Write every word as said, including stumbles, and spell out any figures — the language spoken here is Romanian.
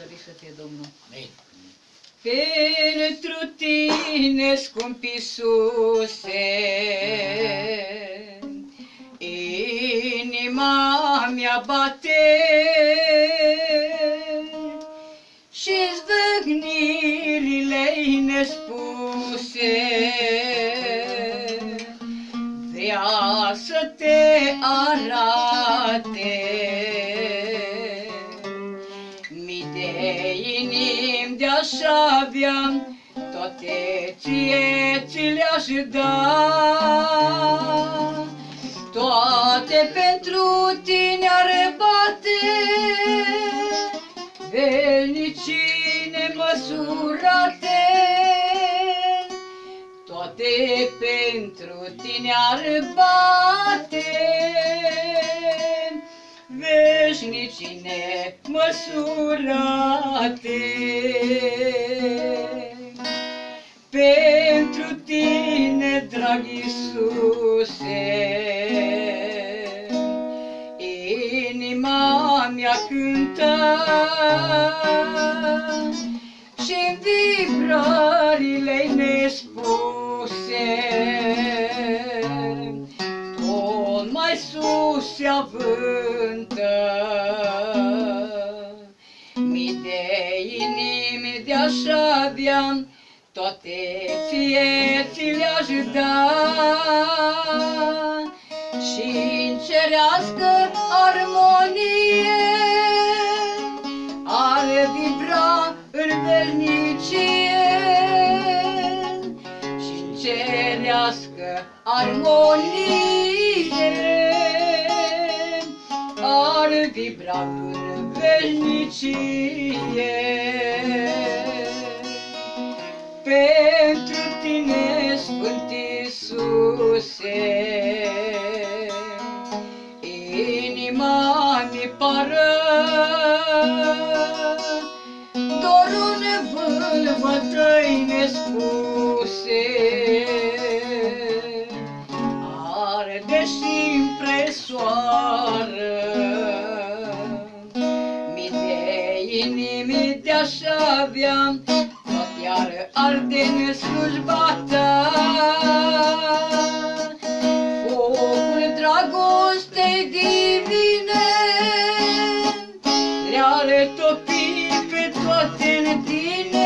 slăvit să fie Domnul. Amin. Pentru tine, scump Iisuse, inima mea bate și-n zvâgnirile-i nespuse vrea să te arate. Mii de inimi de-aș avea, toate ție ți le-aș da, toate pentru tine ar bate, veșnicii nemăsurate, toate pentru tine ar bate, veșnicii nemăsurate. Pentru tine, drag Iisuse, inima mea cântă și vibrările nespuse tot mai sus se avântă. Mii de inimi de-aș avea, toate ție ți le-aș da, și-n cerească armonie ar vibra în veșnicie, și-n cerească armonie ar vibra în veșnicie. Pentru tine, Sfânt Iisuse, inima mi pară dorul nevâlvătăi nespuse, arde și-n presoară. Mii de inimi de-aș avea, iar arde în slujba ta, focul dragostei divine le-ar topi pe toate în tine.